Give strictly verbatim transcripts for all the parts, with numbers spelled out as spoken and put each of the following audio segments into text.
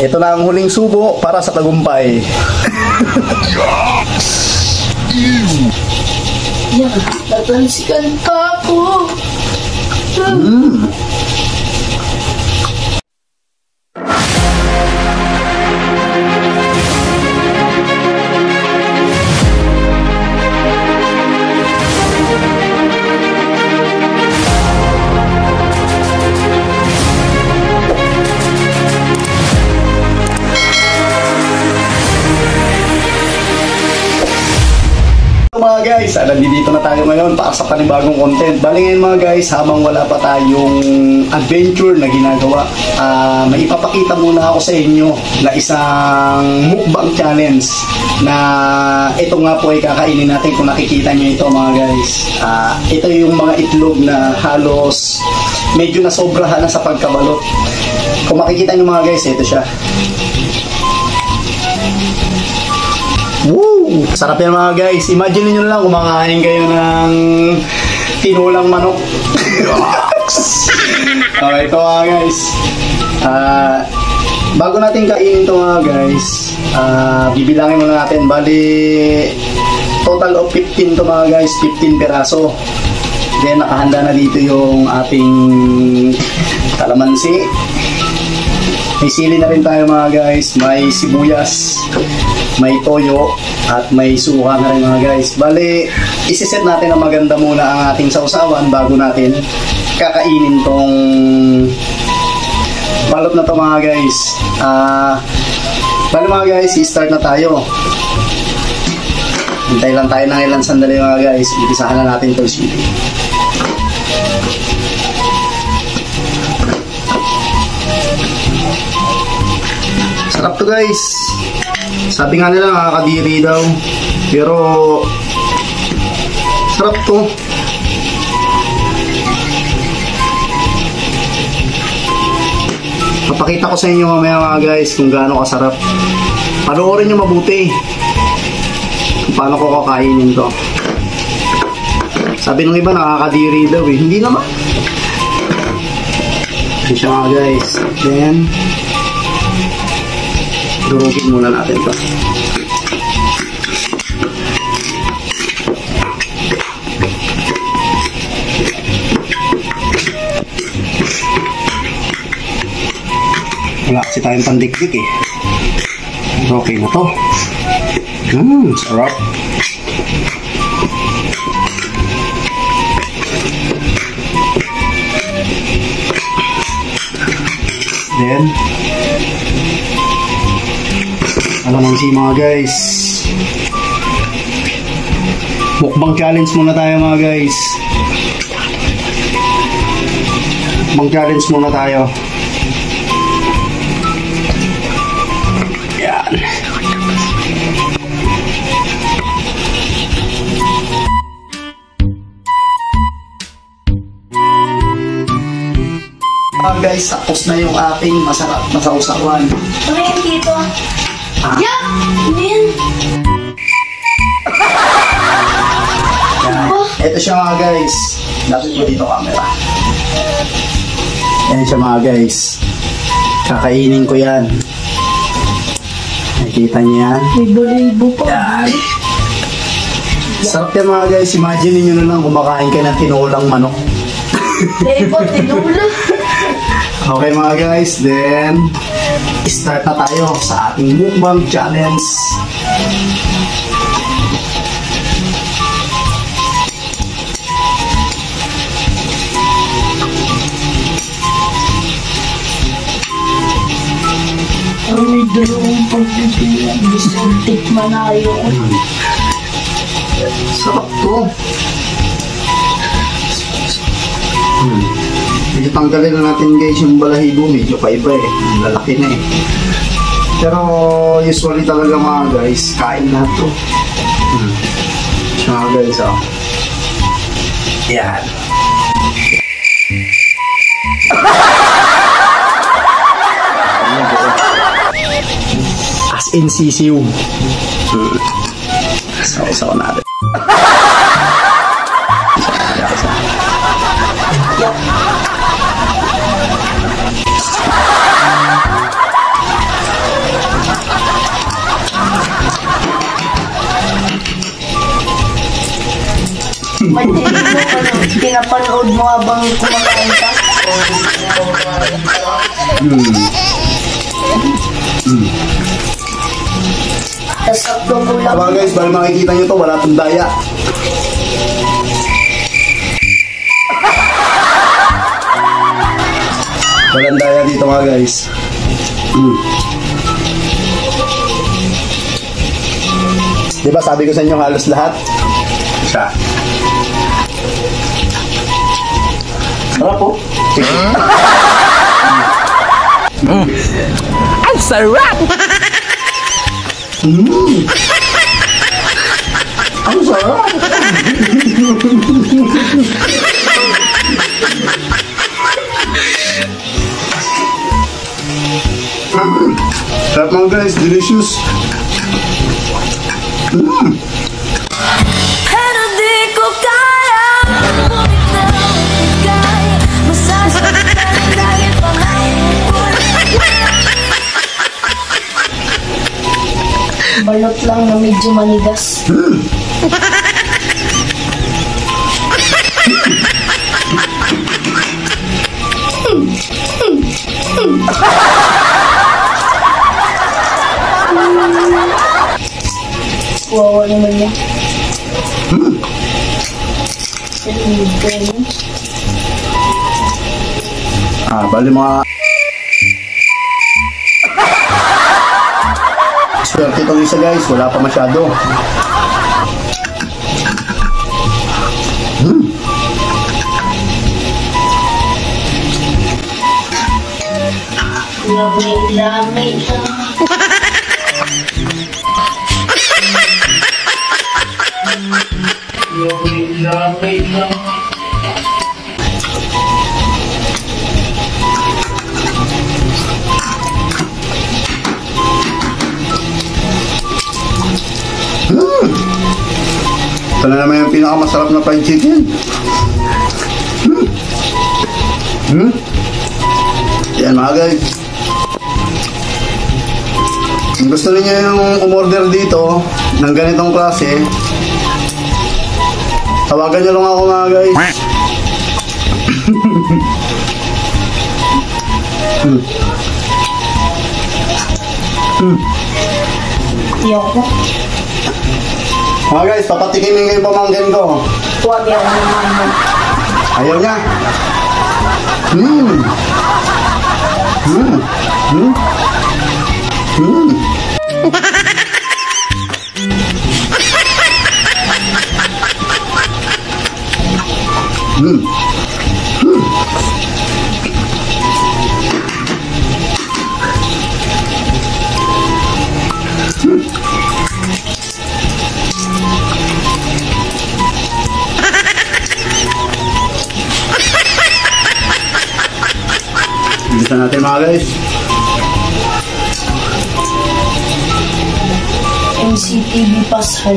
Ito na ang huling subo para sa tagumpay. Yan, tatansikan pa ako. Mm. Mga guys, ah, nandito na tayo ngayon para sa panibagong content. Bali ngayon mga guys, habang wala pa tayong adventure na ginagawa, uh, may ipapakita muna ako sa inyo na isang mukbang challenge na ito nga po ay kakainin natin. Kung nakikita nyo ito mga guys, uh, ito yung mga itlog na halos medyo nasobrahan na sa pagkabalot. Kung makikita nyo mga guys, ito siya. Woo! Sarap yan mga guys. Imagine niyo lang kumakain kayo ng tinulang manok. Okay, ito mga guys. Uh, bago natin kainin ito mga guys, uh, bibilangin muna natin. Bali, total of fifteen to mga guys. fifteen peraso. Then, nakahanda na dito yung ating kalamansi. May sili na rin tayo mga guys. May sibuyas, may toyo, at may suka na rin mga guys. Bale, isiset natin na maganda muna ang ating sausawan bago natin kakainin tong balot na to mga guys. Uh, bale mga guys, i-start na tayo. Hintay lang tayo ng ilang sandali mga guys. Umpisahan na natin itong sili. Sarap to guys. Sabi nga nila nakakadiri daw, pero sarap to. Papakita ko sa inyo mamaya mga guys kung gaano kasarap. Panoorin nyo mabuti kung paano ko kakainin to. Sabi ng iba nakakadiri daw eh. Hindi naman. Yan siya mga guys. Then durugin muna natin ito. Wala kasi tayong pandikdik eh. Okay na to. Hmm, sarap. Then alam si mga guys, mukbang challenge muna tayo mga guys. Mukbang challenge muna tayo. Yan. Mga guys, tapos na yung ating masarap na sausawan. Ano yan dito? Ah. Yeah! Yan! Ito siya mga guys. Lapit ko dito camera. Yan siya mga guys. Kakainin ko yan. Nakikita niyo yan? May balibo pa. Yan. Sarap yan mga guys. Imagine niyo na lang kumakain kayo ng tinulang manok. Lebo, tinula. Okay mga guys, then start na tayo sa ating mukbang challenge. Ang may dalawang pagpipilian. Gusto tikman na yun. Sarap to. Hmm. Medyo tanggalin na natin guys yung balahibo. Medyo kaiba eh. Lalaki na eh. Pero usually talaga mga guys, kain na to. Hmm. Siya mga guys oh. Yan. As in sisiw. Hmm. Saw-saw natin. Madilim mo pa na pinapanood mo habang kumakain ka. Hmm. Hmm. Tapos sakto ko lang. Mga guys, bali makikita nyo to, wala itong daya. Walang daya dito mga guys. Hmm. Diba sabi ko sa inyo halos lahat? Siya. Sarap po. Mm. Ang sarap! Mm. Ang sarap! Sarap mga guys, delicious. Mm. Pero di ko kaya kaya masasaktan dahil pangako. Balot lang na medyo manigas. Mm. Wawa naman yan. Mm. Salimid ka yun. Ah, bali mga... Swerte itong isa guys, wala pa masyado. Hmm. Lamay-lamay lang. Lamay-lamay lang. Hmm. Ito na naman yung pinakamasarap na fried chicken. Hmm. Hmm. Yan mga guys. Kung gusto niyo yung umorder dito ng ganitong klase, tawagan niyo lang ako mga guys. Hmm. Hmm. Yoko. Mga guys, papatikimin kayo pamangkin ko. Huwag yan naman. Ayaw niya. Hmm. Hmm. Hmm. Hmm. Hmm. Hmm. Bisa natin mga guys. M C T V Pascal.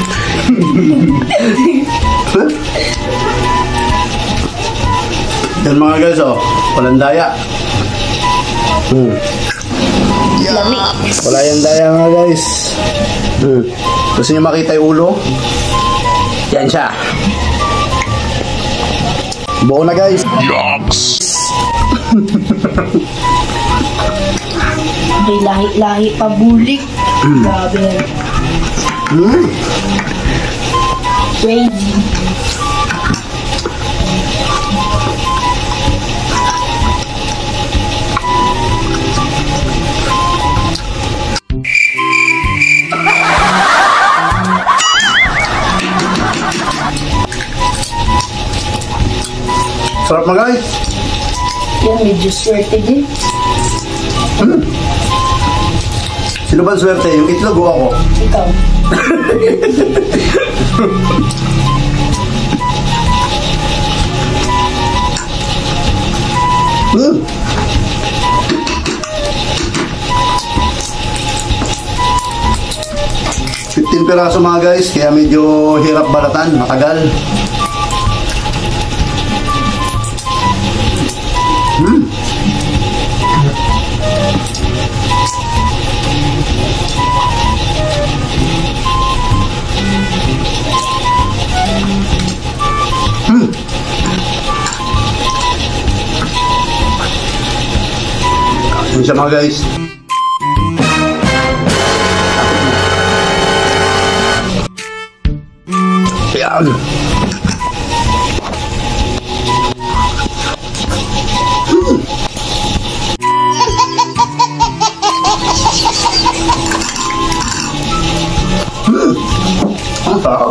Yan mga guys, oh. Walang daya. Hmm. Lami. Wala yung daya mga guys. Hmm. Gusto niyo makita yung ulo? Yan siya. Buo na guys. Yucks! May lahi-lahi pa bulik. Grabe yan. Hmm. Crazy. Sarap mga guys. Yan, medyo swerte din. Hmm. Sino ba swerte? Yung itlog o ako? Ikaw. Hmm. fifteen piraso mga guys, kaya medyo hirap balatan, matagal. Hmm. siya mga guys. Ayan. Hmm. Hmm. Ang sarap.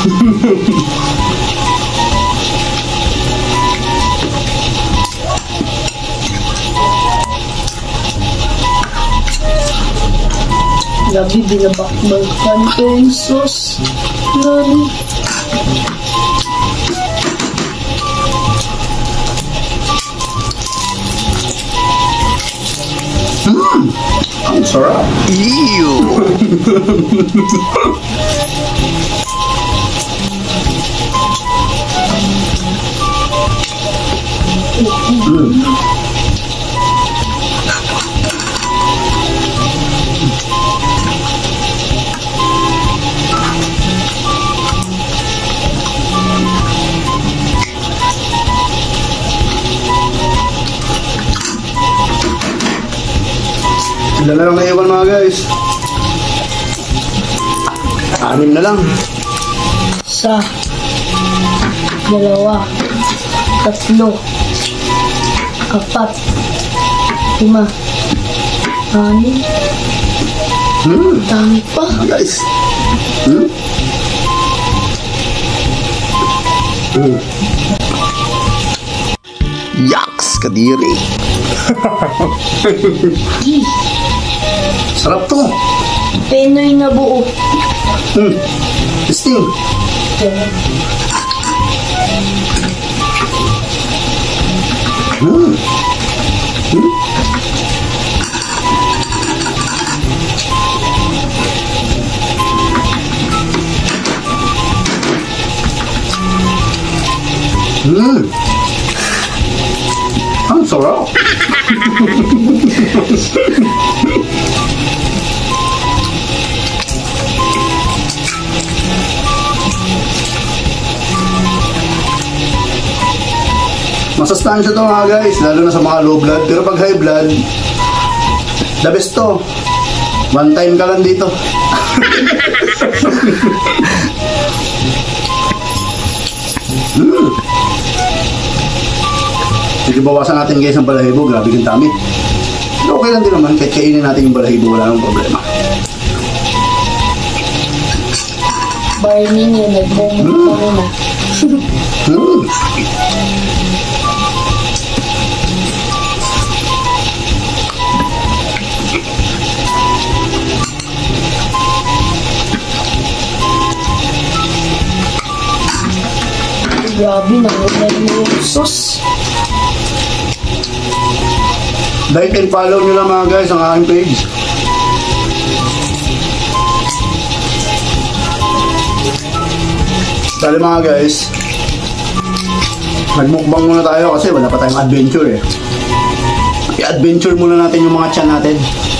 Grabe, binabakbalkan ko yung sauce. Grabe. Hmm. Ang sarap. Ew. Hmm. Ilan na lang naiwan mga guys? Anim na lang. Isa. Dalawa. Tatlo. Apat. Lima. Anim. Hmm. Dami pa. Guys. Hmm. Hmm. Yaks, Kadiri. Di. Sarap to. Penoy na buo. Hmm. Sting. Hmm. Hmm. Hmm. Ang sarap. Masustansya to mga guys, lalo na sa mga low blood. Pero pag high blood, the best to. One time ka lang dito. Mm. Sige, bawasan natin guys ang balahibo. Grabe yung dami. Pero okay lang din naman, kahit kainin natin yung balahibo, wala nang problema. Barney niya, nag-moment Mm. ko na. Mm. Grabe, nakulay mo yung sauce. Like and follow nyo lang mga guys ang aking page. Dali mga guys, nagmukbang muna tayo kasi wala pa tayong adventure eh. I-adventure muna natin yung mga tiyan natin.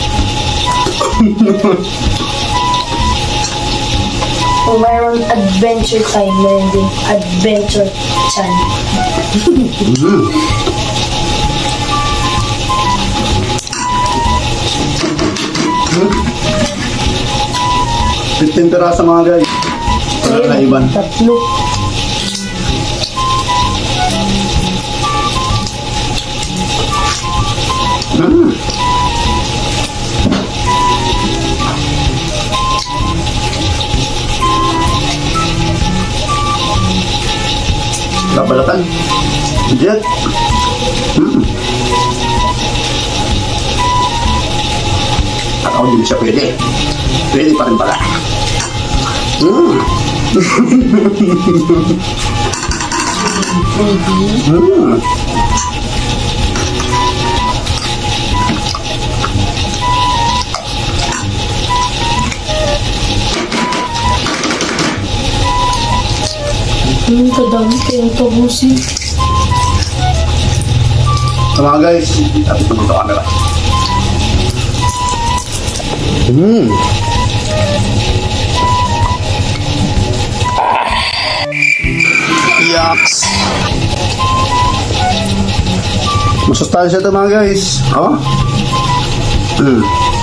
Kung mayroong adventure time, mayroon din adventure chan. Mm. fifteen piraso mga guys. Wala na iban. Tatlo. Mm. Babalatan. Jet. Mm. At ako din siya pwede. Pwede pa rin pala. Mm. Mm. Ang kadami kayong tabusin. So mga guys, tapos naman ito camera. Mm. Yaks. Masustansya ito mga guys. Oh? Hmm.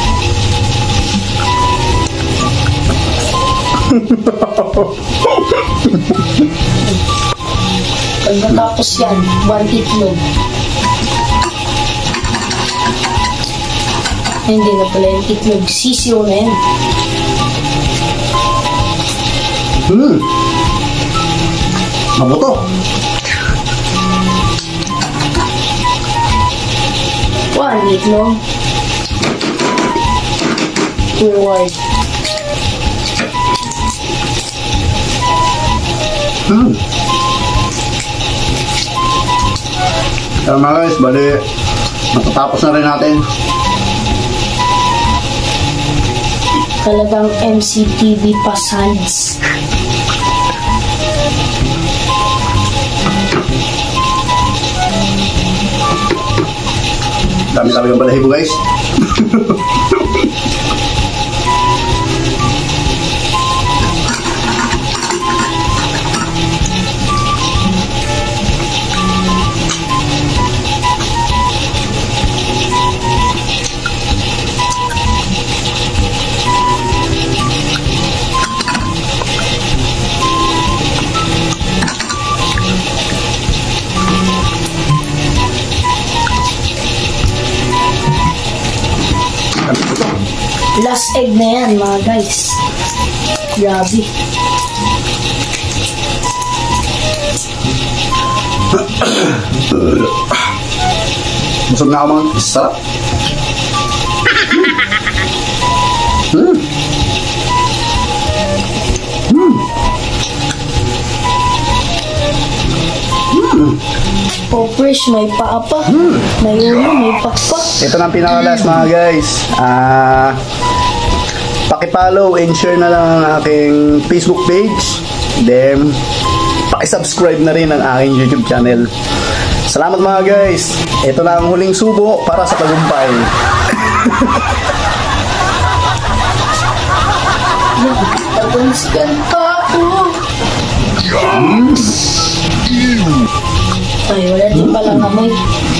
Pag natapos yan, one itlog. Ay, hindi na pala yung itlog. Sisiyo na yan. Hmm. Mabuto. One itlog. Reward. Hmm. Kaya mga guys, bali, matatapos na rin natin. Talagang M C T V Pasands. Dami talagang balahibo guys. Last egg na yan, mga guys. Grabe. Busog na ako mga sarap. Hmm. Hmm. Hmm. Oh, fresh, may paa pa. Hmm. May ulo, may pakpa. Ito na ang pinakalas mga guys. Ah, paki-follow and share na lang ang aking Facebook page. Then, paki-subscribe na rin ang aking YouTube channel. Salamat mga guys. Ito na ang huling subo para sa tagumpay. Taguns kanta ako. Ay, wala din palang amoy.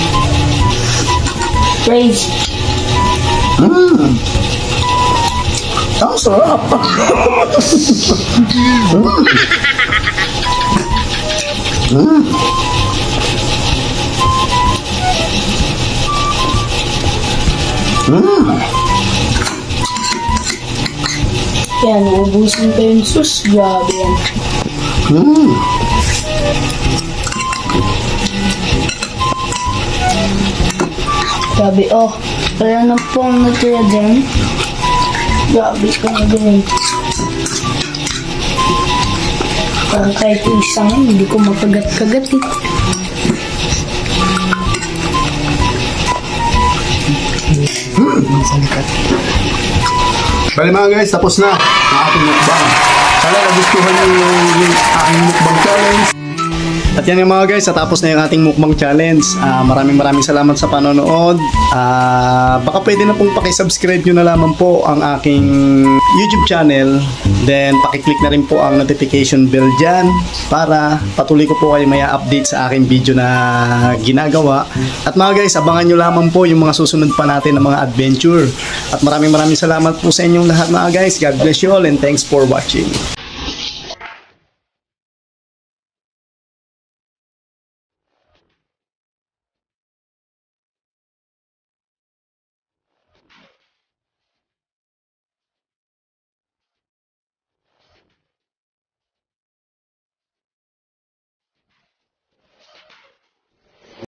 Praise. Mmm. Ang sarap. Mmm. Mmm. Mmm. Yan, ubusin ko yung sus. Grabe yan. Mmm. Grabe, oh. Wala na pong natira dyan. Grabe ko na din. Parang kahit isang, hindi ko makagat-kagat eh. Bali mga guys, tapos na ang ating mukbang. Sana nagustuhan niyo yung aking mukbang challenge. At yan yung mga guys, natapos na yung ating mukbang challenge. Uh, maraming maraming salamat sa panonood. Uh, baka pwede na pong pakisubscribe nyo na lamang po ang aking YouTube channel. Then pakiclick na rin po ang notification bell dyan para patuloy ko po kayo may update sa aking video na ginagawa. At mga guys, abangan nyo lamang po yung mga susunod pa natin na mga adventure. At maraming maraming salamat po sa inyong lahat mga guys. God bless you all and thanks for watching.